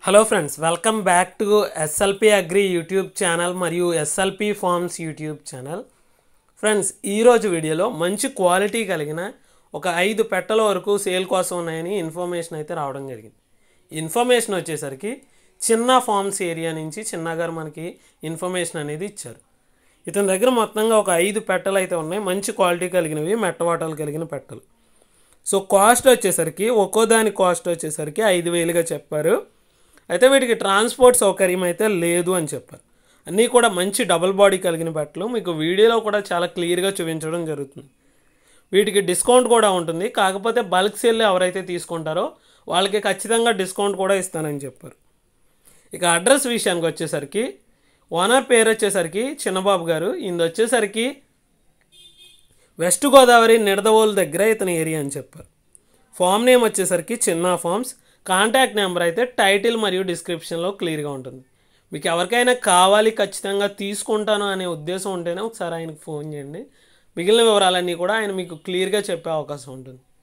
Hello friends, welcome back to SLP agri YouTube channel మరియు SLP farms YouTube channel. Friends, ఈరోజు వీడియోలో మంచి quality కలిగిన ఒక 5 పెట్టల వరకు సేల్ కోసం ఉన్నాయని ఇన్ఫర్మేషన్ అయితే రావడం జరిగింది. ఇన్ఫర్మేషన్ వచ్చేసరికి చిన్న ఫార్మ్స్ ఏరియా నుంచి చిన్నగారు మనకి ఇన్ఫర్మేషన్ అనేది ఇచ్చారు. ఇతని దగ్గర మొత్తంగా ఒక 5 పెట్టలు అయితే ఉన్నాయి. మంచి క్వాలిటీ కలిగినవి, మెట్టవాటాలు కలిగిన పెట్టలు. సో కాస్ట్ వచ్చేసరికి ఒక్కో దాని కాస్ట్ వచ్చేసరికి 5,000గా చెప్పారు. అయితే వీటికి ట్రాన్స్పోర్ట్ సౌకర్యం అయితే లేదు అని చెప్పారు. అన్నీ కూడా మంచి డబుల్ బాడీ కలిగిన బట్టలు మీకు వీడియోలో కూడా చాలా క్లియర్గా చూపించడం జరుగుతుంది. వీటికి డిస్కౌంట్ కూడా ఉంటుంది. కాకపోతే బల్క్ సేల్ ఎవరైతే తీసుకుంటారో వాళ్ళకి ఖచ్చితంగా డిస్కౌంట్ కూడా ఇస్తానని చెప్పారు. ఇక అడ్రస్ విషయానికి వచ్చేసరికి ఓనర్ పేరు వచ్చేసరికి చిన్నబాబు గారు. ఇది వచ్చేసరికి వెస్ట్ గోదావరి నిడదవోలు దగ్గర ఇతని ఏరియా అని చెప్పారు. ఫామ్ నేమ్ వచ్చేసరికి చిన్న ఫార్మ్స్. కాంటాక్ట్ నెంబర్ అయితే టైటిల్ మరియు డిస్క్రిప్షన్లో క్లియర్గా ఉంటుంది. మీకు ఎవరికైనా కావాలి, ఖచ్చితంగా తీసుకుంటాను అనే ఉద్దేశం ఉంటేనే ఒకసారి ఆయనకు ఫోన్ చేయండి. మిగిలిన వివరాలన్నీ కూడా ఆయన మీకు క్లియర్గా చెప్పే అవకాశం ఉంటుంది.